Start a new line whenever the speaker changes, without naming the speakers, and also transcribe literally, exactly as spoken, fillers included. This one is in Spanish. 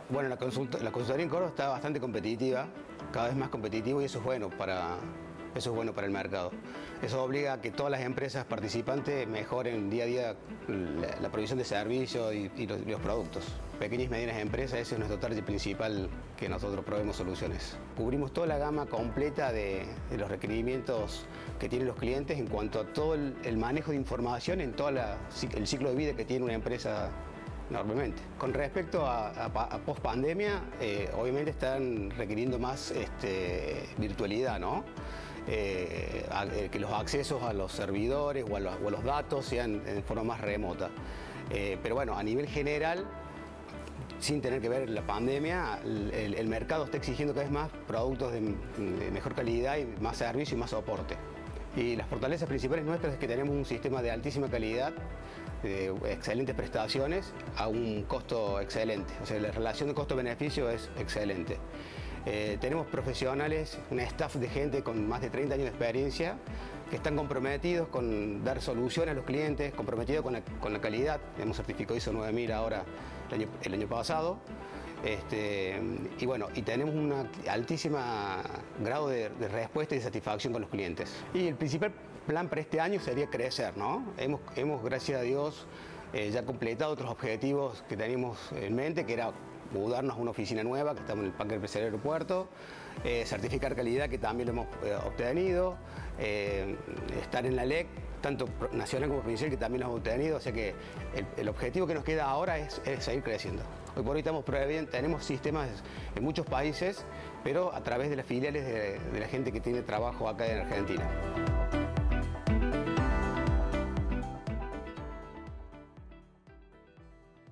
Bueno, la, consulta, la consultoría en Córdoba está bastante competitiva, cada vez más competitivo, y eso es bueno para, eso es bueno para el mercado. Eso obliga a que todas las empresas participantes mejoren día a día la, la provisión de servicios y, y, los, y los productos. Pequeñas y medianas empresas, ese es nuestro target principal, que nosotros proveemos soluciones. Cubrimos toda la gama completa de, de los requerimientos que tienen los clientes en cuanto a todo el, el manejo de información en todo el ciclo de vida que tiene una empresa normalmente. Con respecto a, a, a post-pandemia, eh, obviamente están requiriendo más este, virtualidad, ¿no? Eh, a, eh, que los accesos a los servidores o a los, o a los datos sean en forma más remota. Eh, pero bueno, a nivel general, sin tener que ver la pandemia, el, el mercado está exigiendo cada vez más productos de, de mejor calidad y más servicio y más soporte. Y las fortalezas principales nuestras es que tenemos un sistema de altísima calidad, de excelentes prestaciones a un costo excelente. O sea, la relación de costo-beneficio es excelente. Eh, tenemos profesionales, un staff de gente con más de treinta años de experiencia que están comprometidos con dar soluciones a los clientes, comprometidos con la, con la calidad. Hemos certificado I S O nueve mil ahora el año, el año pasado. Este, y bueno, y tenemos un altísimo grado de, de respuesta y de satisfacción con los clientes. Y el principal plan para este año sería crecer, ¿no? Hemos, hemos gracias a Dios, eh, ya completado otros objetivos que teníamos en mente, que era mudarnos a una oficina nueva, que estamos en el Parque Empresarial Aeropuerto, eh, certificar calidad, que también lo hemos eh, obtenido, eh, estar en la L E C, tanto nacional como provincial, que también lo hemos obtenido. O sea que el, el objetivo que nos queda ahora es, es seguir creciendo. Hoy por hoy estamos previendo, tenemos sistemas en muchos países, pero a través de las filiales de, de la gente que tiene trabajo acá en Argentina.